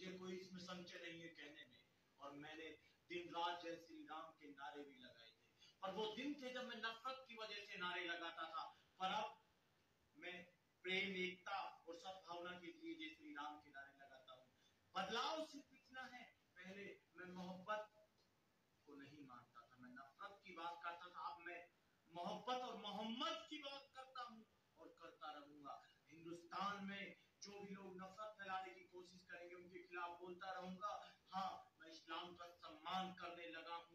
मुझे कोई इसमें संशय नहीं है कहने में, और मैंने दिन रात जय श्री राम के नारे भी लगाए थे। पर वो दिन थे जब मैं नफरत की वजह से नारे लगाता था, पर अब मैं प्रेम, एकता और सद्भावना के लिए जय श्री राम के नारे लगाता हूँ। बदलाव सिर्फ इतना है, पहले मैं मोहब्बत को नहीं मानता था, मैं नफरत की बात करता था, अब मैं मोहब्बत और मोहम्मद की बात करता हूँ और करता रहूंगा। हिंदुस्तान में जो भी लोग नफरत फैलाने की कोशिश करेंगे उनके खिलाफ बोलता रहूंगा। हाँ, मैं इस्लाम का सम्मान करने लगा हूँ।